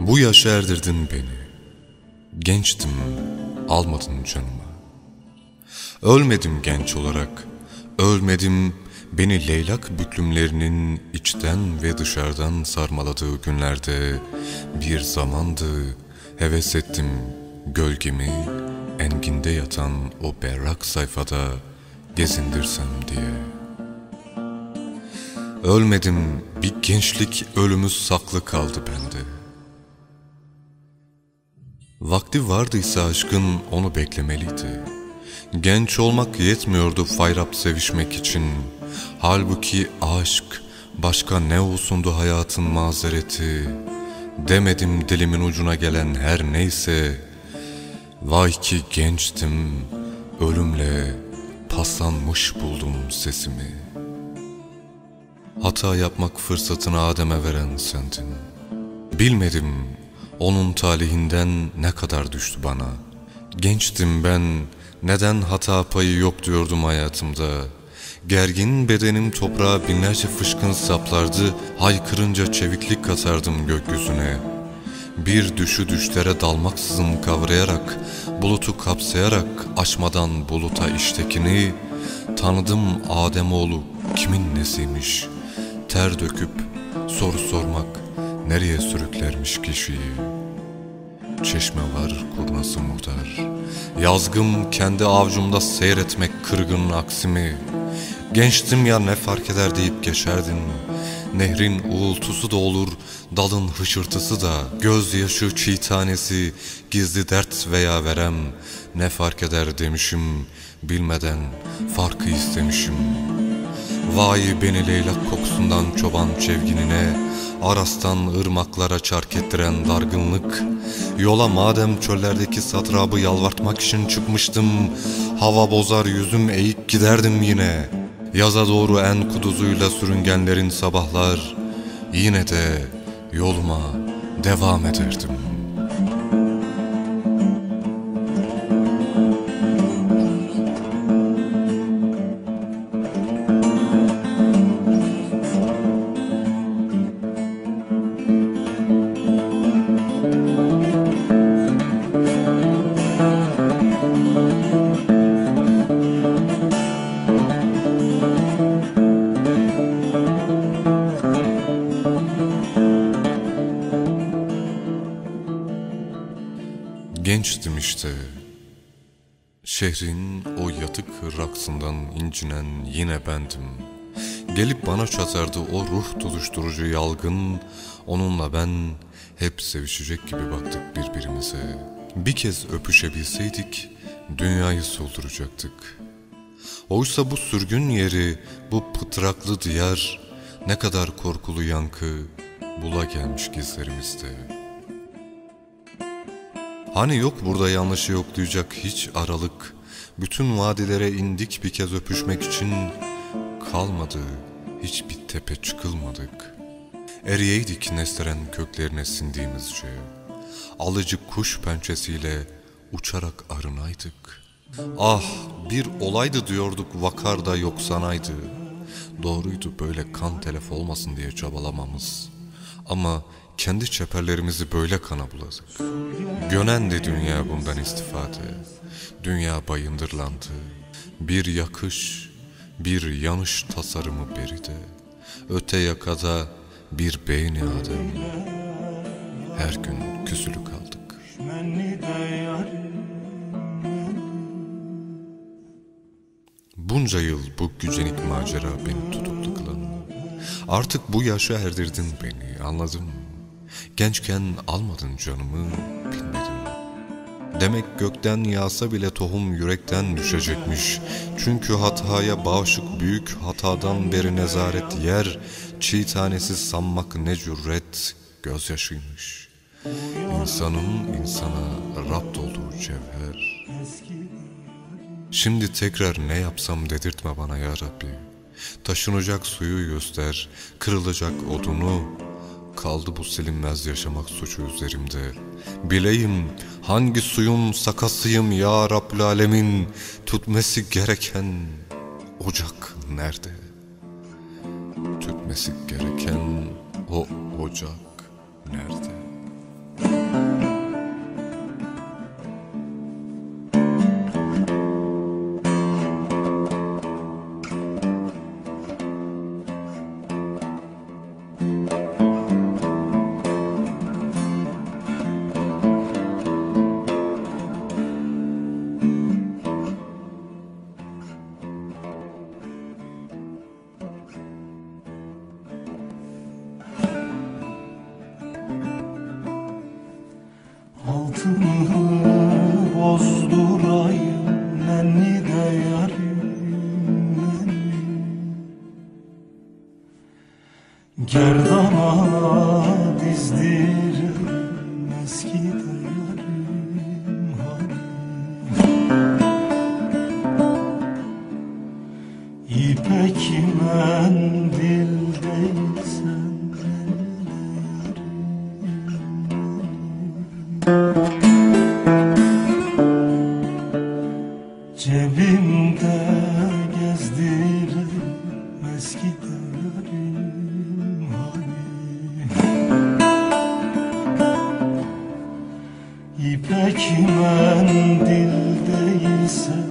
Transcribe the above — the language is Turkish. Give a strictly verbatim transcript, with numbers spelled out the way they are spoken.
Bu yaşa erdirdin beni. Gençtim, almadın canıma. Ölmedim genç olarak, ölmedim beni leylak büklümlerinin içten ve dışarıdan sarmaladığı günlerde bir zamandı heves ettim gölgemi enginde yatan o berrak sayfada gezindirsem diye. Ölmedim, bir gençlik ölümü saklı kaldı bende. Vakti vardıysa aşkın onu beklemeliydi. Genç olmak yetmiyordu fayrap sevişmek için. Halbuki aşk başka ne olsundu hayatın mazereti. Demedim dilimin ucuna gelen her neyse. Vay ki gençtim, ölümle paslanmış buldum sesimi. Hata yapmak fırsatını Adem'e veren sendin. Bilmedim onun talihinden ne kadar düştü bana. Gençtim ben, neden hata payı yok diyordum hayatımda. Gergin bedenim toprağa binlerce fışkın saplardı, haykırınca çeviklik katardım gökyüzüne. Bir düşü düşlere dalmaksızın kavrayarak, bulutu kapsayarak aşmadan buluta iştekini, tanıdım Ademoğlu kimin nesiymiş. Ter döküp soru sormak nereye sürüklermiş kişiyi. Çeşme var, kurnası muhtar. Yazgım kendi avcumda seyretmek kırgın aksimi. Gençtim ya ne fark eder deyip geçerdin. Nehrin uğultusu da olur, dalın hışırtısı da. Gözyaşı çiğ tanesi, gizli dert veya verem. Ne fark eder demişim, bilmeden farkı istemişim. Vay beni leylak kokusundan çoban çevginine, Aras'tan ırmaklara çark ettiren dargınlık. Yola madem çöllerdeki satrabı yalvartmak için çıkmıştım, hava bozar yüzüm eğik giderdim yine. Yaza doğru en kuduzuyla sürüngenlerin sabahlar, yine de yoluma devam ederdim. Gençtim işte, şehrin o yatık raksından incinen yine bendim. Gelip bana çatardı o ruh tutuşturucu yalgın, onunla ben hep sevişecek gibi baktık birbirimize. Bir kez öpüşebilseydik dünyayı solduracaktık. Oysa bu sürgün yeri, bu pıtraklı diyar, ne kadar korkulu yankı bula gelmiş gizlerimizde. Hani yok burada yanlışı yoklayacak hiç aralık, bütün vadilere indik bir kez öpüşmek için, kalmadı hiçbir tepe çıkılmadık. Eriyeydik nesteren köklerine sindiğimizce, alıcı kuş pençesiyle uçarak arınaydık. Ah bir olaydı diyorduk vakar da yok sanaydı. Doğruydu böyle kan telef olmasın diye çabalamamız. Ama kendi çeperlerimizi böyle kana buladık. Gönendi dünya bundan istifade. Dünya bayındırlandı. Bir yakış, bir yanış tasarımı beride. Öte yakada bir beyni Adem. Her gün küsülü kaldık. Bunca yıl bu gücenik macera beni tutuklu kılan. Artık bu yaşa erdirdin beni, anladım. Gençken almadın canımı, bilmedim. Demek gökten yağsa bile tohum yürekten düşecekmiş. Çünkü hataya bağışık büyük hatadan beri nezaret yer. Çiğ tanesi sanmak ne cüret gözyaşıymış. İnsanın insana rapt olduğu cevher. Şimdi tekrar ne yapsam dedirtme bana ya Rabbi. Taşınacak suyu göster, kırılacak odunu. Kaldı bu silinmez yaşamak suçu üzerimde. Bileyim hangi suyun sakasıyım ya Rabbül Alemin. Tütmesi gereken ocak nerede? Tütmesi gereken o ocak nerede? tahtını bozdurayım nenni de yarim, gerdana dizdirim eski de yarim, hani İpek mendil değilsen cebimde gezdiririm eski değerim, hani İpek mendil değilse